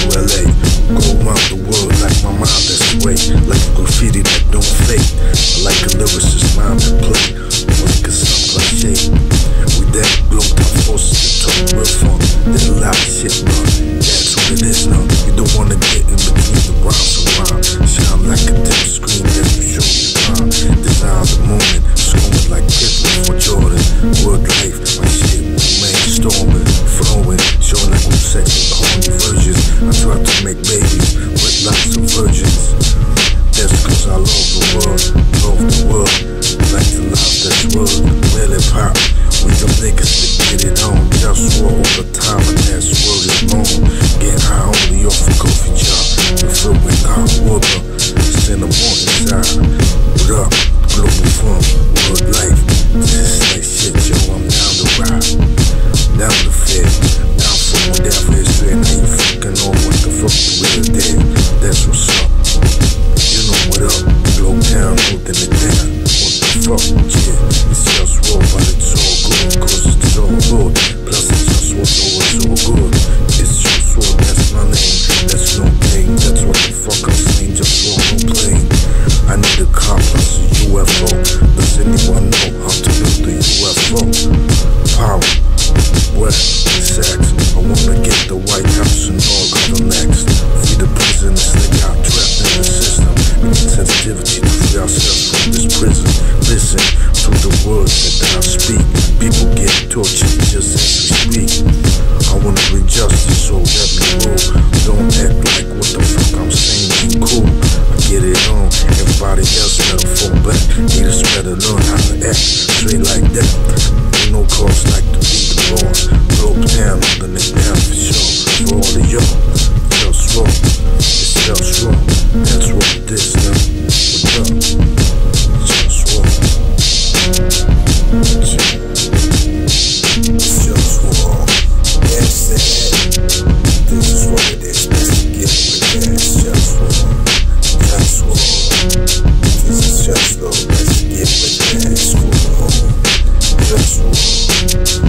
LA. Go around the world like my mind, that's the way. Like a graffiti that don't fade. I like a lyricist mind to play. Music is some cliche. We that blow top forces to talk real fun. There's a lot of shit, bro. That's what it is now. You don't wanna get in between the rhymes and rhyme. Shine like a dim screen that you show you time. Design the moment, screaming like Pippen for Jordan. Word life, my shit, man, storming, flowing, showing like we're sexy, horny virgins. I try to make babies with lots of virgins. That's cause I love the world, love the world. Like to love this world, really pop. We them niggas that get it on. Just war all the time and that's word is long. Get high only off a coffee job. We fill with hot water, it's in the morning time. What up, Globalfirm, world life. This is like shit, yo, I'm down to ride. Down to fit, down for it, down for history. And now you fucking on what the fuck you really did. That's what's up. You know what up, Glow Town, holding it down. What the fuck, yeah, it's just war, but it's all good, cause it's all good. Plus it's just what's always all good. It's just war, that's my name, that's no pain. That's what the fuck I'm saying, just war, no plane. I need a car plus a UFO. Does anyone know how to build a UFO? Power, where, sex. I wanna get the White House and all other next. Free the prisoners, they got trapped in the system. We need sensitivity to free ourselves from this prison. Listen to the words that I speak. People get tortured just as we speak. I wanna bring justice, so let me roll. Don't act like what the fuck I'm saying is cool. I get it on, everybody else better fall back. Haters better learn how to act straight like that. Ain't no cause like to be the boss. Globe down, holding it down for sure. For all of y'all, just wrong. It's just wrong. That's what it is now. What's up? Just wrong. It's just wrong. That's it. This is what it is. Best to get with that. It's just wrong. Just wrong. This is just low. Best to get with that. It's wrong. Just wrong.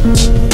way.